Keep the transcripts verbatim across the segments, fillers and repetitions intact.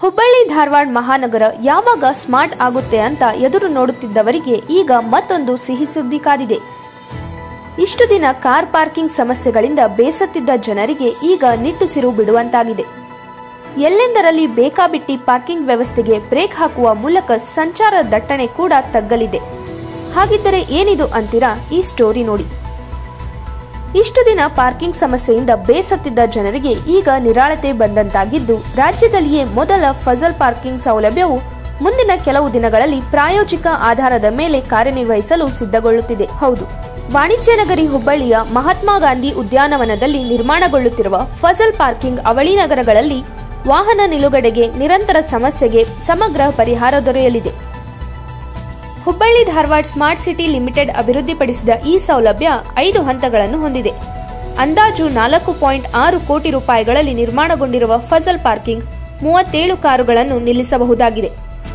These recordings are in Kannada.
ಹುಬ್ಬಳ್ಳಿ ಧಾರವಾಡ ಮಹಾನಗರ ಯಾವಾಗ ಸ್ಮಾರ್ಟ್ ಆಗುತ್ತೆ ಅಂತ ಎದುರು ನೋಡುತ್ತಿದ್ದವರಿಗೆ ಈಗ ಮತ್ತೊಂದು ಸಿಹಿ ಸುದ್ದಿ ಕಾದಿದೆ. ಇಷ್ಟು ದಿನ ಕಾರ್ ಪಾರ್ಕಿಂಗ್ ಸಮಸ್ಯೆಗಳಿಂದ ಬೇಸತ್ತಿದ್ದ ಜನರಿಗೆ ಈಗ ನಿಟ್ಟುಸಿರು ಬಿಡುವಂತಾಗಿದೆ. ಎಲ್ಲೆಂದರಲ್ಲಿ ಬೇಕಾಬಿಟ್ಟಿ ಪಾರ್ಕಿಂಗ್ ವ್ಯವಸ್ಥೆಗೆ ಬ್ರೇಕ್ ಹಾಕುವ ಮೂಲಕ ಸಂಚಾರ ದಟ್ಟಣೆ ಕೂಡ ತಗ್ಗಲಿದೆ. ಹಾಗಿದ್ದರೆ ಏನಿದು ಅಂತೀರಾ? ಈ ಸ್ಟೋರಿ ನೋಡಿ. ಇಷ್ಟು ದಿನ ಪಾರ್ಕಿಂಗ್ ಸಮಸ್ಯೆಯಿಂದ ಬೇಸತ್ತಿದ್ದ ಜನರಿಗೆ ಈಗ ನಿರಾಳತೆ ಬಂದಂತಾಗಿದ್ದು, ರಾಜ್ಯದಲ್ಲಿಯೇ ಮೊದಲ ಫಜಲ್ ಪಾರ್ಕಿಂಗ್ ಸೌಲಭ್ಯವು ಮುಂದಿನ ಕೆಲವು ದಿನಗಳಲ್ಲಿ ಪ್ರಾಯೋಜಿಕ ಆಧಾರದ ಮೇಲೆ ಕಾರ್ಯನಿರ್ವಹಿಸಲು ಸಿದ್ಧಗೊಳ್ಳುತ್ತಿದೆ. ಹೌದು, ವಾಣಿಜ್ಯ ನಗರಿ ಹುಬ್ಬಳ್ಳಿಯ ಮಹಾತ್ಮ ಗಾಂಧಿ ಉದ್ಯಾನವನದಲ್ಲಿ ನಿರ್ಮಾಣಗೊಳ್ಳುತ್ತಿರುವ ಫಜಲ್ ಪಾರ್ಕಿಂಗ್ ಅವಳಿ ನಗರಗಳಲ್ಲಿ ವಾಹನ ನಿಲುಗಡೆಗೆ ನಿರಂತರ ಸಮಸ್ಯೆಗೆ ಸಮಗ್ರ ಪರಿಹಾರ ದೊರೆಯಲಿದೆ. Hubballi Dharwad smart city limited ಅಭಿವೃದ್ಧಿಪಡಿಸಿದ ಈ ಸೌಲಭ್ಯ ಐದು ಹಂತಗಳನ್ನು ಹೊಂದಿದೆ. ಅಂದಾಜು ನಾಲ್ಕು ಪಾಯಿಂಟ್ ಆರು ಕೋಟಿ ರೂಪಾಯಿಗಳಲ್ಲಿ ನಿರ್ಮಾಣಗೊಂಡಿರುವ ಫಜಲ್ ಪಾರ್ಕಿಂಗ್ ಮೂವತ್ತೇಳು ಕಾರುಗಳನ್ನು ನಿಲ್ಲಿಸಬಹುದಾಗಿದೆ.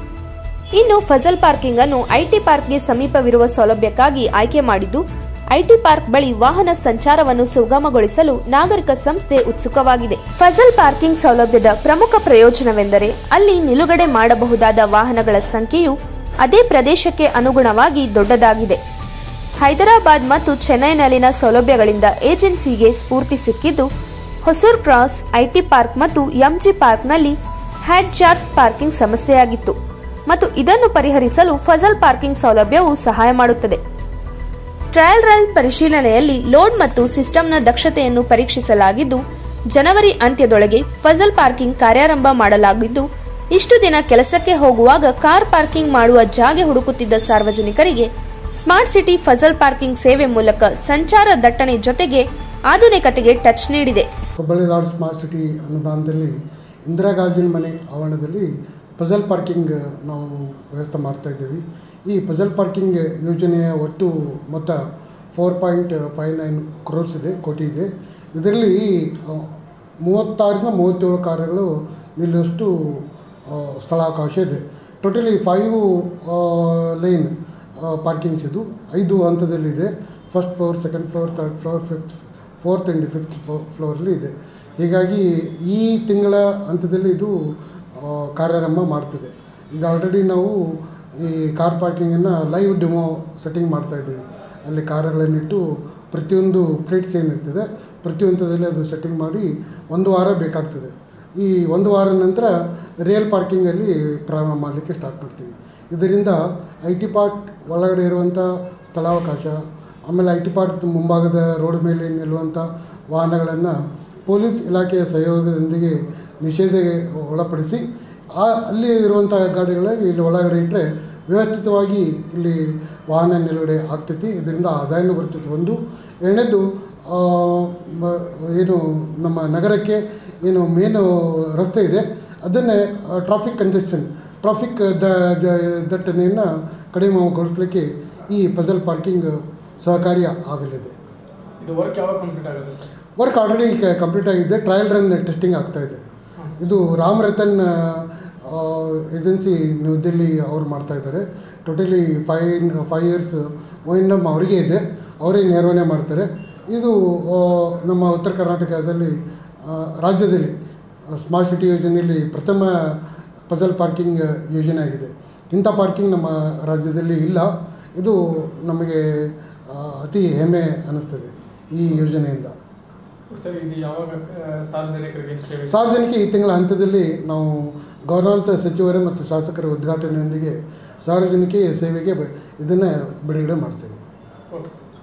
ಇನ್ನು ಫಜಲ್ ಪಾರ್ಕಿಂಗ್ ಅನ್ನು ಐಟಿ ಪಾರ್ಕ್ಗೆ ಸಮೀಪವಿರುವ ಸೌಲಭ್ಯಕ್ಕಾಗಿ ಆಯ್ಕೆ ಮಾಡಿದ್ದು, ಐಟಿ ಪಾರ್ಕ್ ಬಳಿ ವಾಹನ ಸಂಚಾರವನ್ನು ಸುಗಮಗೊಳಿಸಲು ನಾಗರಿಕ ಸಂಸ್ಥೆ ಉತ್ಸುಕವಾಗಿದೆ. ಫಜಲ್ ಪಾರ್ಕಿಂಗ್ ಸೌಲಭ್ಯದ ಪ್ರಮುಖ ಪ್ರಯೋಜನವೆಂದರೆ ಅಲ್ಲಿ ನಿಲುಗಡೆ ಮಾಡಬಹುದಾದ ವಾಹನಗಳ ಸಂಖ್ಯೆಯು ಅದೇ ಪ್ರದೇಶಕ್ಕೆ ಅನುಗುಣವಾಗಿ ದೊಡ್ಡದಾಗಿದೆ. ಹೈದರಾಬಾದ್ ಮತ್ತು ಚೆನ್ನೈನಲ್ಲಿನ ಸೌಲಭ್ಯಗಳಿಂದ ಏಜೆನ್ಸಿಗೆ ಸ್ಫೂರ್ತಿ ಸಿಕ್ಕಿದ್ದು, ಹೊಸೂರ್ ಕ್ರಾಸ್, ಐಟಿ ಪಾರ್ಕ್ ಮತ್ತು ಎಂಜಿ ಪಾರ್ಕ್ನಲ್ಲಿ ಹ್ಯಾಡ್ ಜಾರ್ಫ್ ಪಾರ್ಕಿಂಗ್ ಸಮಸ್ಯೆಯಾಗಿತ್ತು ಮತ್ತು ಇದನ್ನು ಪರಿಹರಿಸಲು ಫಜಲ್ ಪಾರ್ಕಿಂಗ್ ಸೌಲಭ್ಯವು ಸಹಾಯ ಮಾಡುತ್ತದೆ. ಟ್ರಯಲ್ ರನ್ ಪರಿಶೀಲನೆಯಲ್ಲಿ ಲೋಡ್ ಮತ್ತು ಸಿಸ್ಟಂನ ದಕ್ಷತೆಯನ್ನು ಪರೀಕ್ಷಿಸಲಾಗಿದ್ದು, ಜನವರಿ ಅಂತ್ಯದೊಳಗೆ ಫಜಲ್ ಪಾರ್ಕಿಂಗ್ ಕಾರ್ಯಾರಂಭ ಮಾಡಲಾಗಿದ್ದು, ಇಷ್ಟು ದಿನ ಕೆಲಸಕ್ಕೆ ಹೋಗುವಾಗ ಕಾರ್ ಪಾರ್ಕಿಂಗ್ ಮಾಡುವ ಜಾಗ ಹುಡುಕುತ್ತಿದ್ದ ಸಾರ್ವಜನಿಕರಿಗೆ ಸ್ಮಾರ್ಟ್ ಸಿಟಿ ಫಜಲ್ ಪಾರ್ಕಿಂಗ್ ಸೇವೆ ಮೂಲಕ ಸಂಚಾರ ದಟ್ಟಣೆ ಜೊತೆಗೆ ಆಧುನಿಕತೆಗೆ ಟಚ್ ನೀಡಿದೆ. ಹುಬ್ಬಳ್ಳಿ ಧಾರವಾಡ ಸ್ಮಾರ್ಟ್ ಸಿಟಿ ಅನುದಾನದಲ್ಲಿ ಇಂದಿರಾ ಗಾಜಿನ ಮನೆ ಆವರಣದಲ್ಲಿ ಫಜಲ್ ಪಾರ್ಕಿಂಗ್ ನಾವು ವ್ಯವಸ್ಥೆ ಮಾಡ್ತಾ ಇದ್ದೇವೆ. ಈ ಫಜಲ್ ಪಾರ್ಕಿಂಗ್ ಯೋಜನೆಯ ಒಟ್ಟು ಮೊತ್ತ four point five nine crores ಇದೆ ಕೋಟಿ ಇದೆ. ಇದರಲ್ಲಿ ಮೂವತ್ತಾರರಿಂದ ಮೂವತ್ತೇಳು ಕಾರುಗಳು ನಿಲ್ಲುವಷ್ಟು ಸ್ಥಳಾವಕಾಶ ಇದೆ. ಟೋಟಲಿ ಫೈವ್ ಲೈನ್ ಪಾರ್ಕಿಂಗ್ಸ್ ಇದು ಐದು ಹಂತದಲ್ಲಿದೆ. First floor, second floor, third floor, fifth fourth and fifth ಫ್ಲೋರಲ್ಲಿ ಇದೆ. ಹೀಗಾಗಿ ಈ ತಿಂಗಳ ಹಂತದಲ್ಲಿ ಇದು ಕಾರ್ಯಾರಂಭ ಮಾಡ್ತದೆ. ಈಗ ಆಲ್ರೆಡಿ ನಾವು ಈ ಕಾರ್ ಪಾರ್ಕಿಂಗನ್ನು ಲೈವ್ ಡೆಮೋ ಸೆಟ್ಟಿಂಗ್ ಮಾಡ್ತಾಯಿದ್ದೀವಿ. ಅಲ್ಲಿ ಕಾರುಗಳನ್ನಿಟ್ಟು ಪ್ರತಿಯೊಂದು ಪ್ಲೇಟ್ಸ್ ಏನಿರ್ತದೆ ಪ್ರತಿ ಹಂತದಲ್ಲಿ ಅದು ಸೆಟ್ಟಿಂಗ್ ಮಾಡಿ ಒಂದು ವಾರ ಬೇಕಾಗ್ತದೆ. ಈ ಒಂದು ವಾರದ ನಂತರ ರಿಯಲ್ ಪಾರ್ಕಿಂಗಲ್ಲಿ ಪ್ರಾರಂಭ ಮಾಡಲಿಕ್ಕೆ ಸ್ಟಾರ್ಟ್ ಮಾಡ್ತೀವಿ. ಇದರಿಂದ ಐ ಟಿ ಪಾರ್ಕ್ ಒಳಗಡೆ ಇರುವಂಥ ಸ್ಥಳಾವಕಾಶ, ಆಮೇಲೆ ಐ ಟಿ ಪಾರ್ಕ್ ಮುಂಭಾಗದ ರೋಡ್ ಮೇಲೆ ನಿಲ್ಲುವಂಥ ವಾಹನಗಳನ್ನು ಪೊಲೀಸ್ ಇಲಾಖೆಯ ಸಹಯೋಗದೊಂದಿಗೆ ನಿಷೇಧಕ್ಕೆ ಒಳಪಡಿಸಿ ಆ ಅಲ್ಲಿ ಇರುವಂಥ ಗಾಡಿಗಳನ್ನು ಇಲ್ಲಿ ಒಳಗಡೆ ಇಟ್ಟರೆ ವ್ಯವಸ್ಥಿತವಾಗಿ ಇಲ್ಲಿ ವಾಹನ ನಿಲುಗಡೆ ಆಗ್ತೈತಿ. ಇದರಿಂದ ಆದಾಯನೂ ಬರ್ತೈತಿ. ಒಂದು ಎರಡನೇದು ಏನು ನಮ್ಮ ನಗರಕ್ಕೆ ಏನು ಮೇನು ರಸ್ತೆ ಇದೆ ಅದನ್ನೇ ಟ್ರಾಫಿಕ್ ಕಂಜೆಷನ್, ಟ್ರಾಫಿಕ್ ದ ದಟ್ಟಣೆಯನ್ನು ಕಡಿಮೆಗೊಳಿಸಲಿಕ್ಕೆ ಈ ಫಜಲ್ ಪಾರ್ಕಿಂಗ್ ಸಹಕಾರಿ ಆಗಲಿದೆ. ವರ್ಕ್ ಆಲ್ರೆಡಿ ಕಂಪ್ಲೀಟ್ ಆಗಿದೆ. ಟ್ರಯಲ್ ರನ್ ಟೆಸ್ಟಿಂಗ್ ಆಗ್ತಾಯಿದೆ. ಇದು ರಾಮ್ ರತನ್ ಏಜೆನ್ಸಿ ನ್ಯೂ ದಿಲ್ಲಿ ಅವರು ಮಾಡ್ತಾಯಿದ್ದಾರೆ. ಟೋಟಲಿ ಫೈ ಫೈವ್ ಇಯರ್ಸ್ ಓ ಅವರಿಗೆ ಇದೆ, ಅವರೇ ನಿರ್ವಹಣೆ ಮಾಡ್ತಾರೆ. ಇದು ನಮ್ಮ ಉತ್ತರ ಕರ್ನಾಟಕದಲ್ಲಿ ರಾಜ್ಯದಲ್ಲಿ ಸ್ಮಾರ್ಟ್ ಸಿಟಿ ಯೋಜನೆಯಲ್ಲಿ ಪ್ರಥಮ ಫಜಲ್ ಪಾರ್ಕಿಂಗ್ ಯೋಜನೆ ಆಗಿದೆ. ಇಂಥ ಪಾರ್ಕಿಂಗ್ ನಮ್ಮ ರಾಜ್ಯದಲ್ಲಿ ಇಲ್ಲ. ಇದು ನಮಗೆ ಅತಿ ಹೆಮ್ಮೆ ಅನ್ನಿಸ್ತದೆ ಈ ಯೋಜನೆಯಿಂದ. ಸಾರ್ವಜನಿಕ ಈ ತಿಂಗಳ ಹಂತದಲ್ಲಿ ನಾವು ಗೌರವಾನ್ವಿತ ಸಚಿವರು ಮತ್ತು ಶಾಸಕರ ಉದ್ಘಾಟನೆಯೊಂದಿಗೆ ಸಾರ್ವಜನಿಕ ಸೇವೆಗೆ ಇದನ್ನು ಬಿಡುಗಡೆ ಮಾಡ್ತೇವೆ.